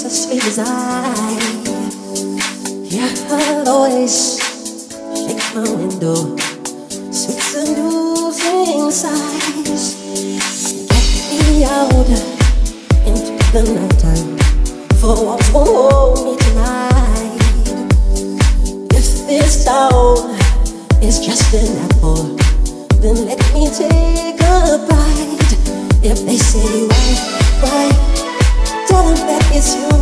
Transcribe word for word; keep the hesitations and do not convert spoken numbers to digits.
so sweet as I. Yeah, her voice shakes my window, sweet seducing sighs. Get me out into the nighttime, for walks won't hold me tonight. If this town is just an apple, then let me take a bite. If they say why, why, tell them that it's you.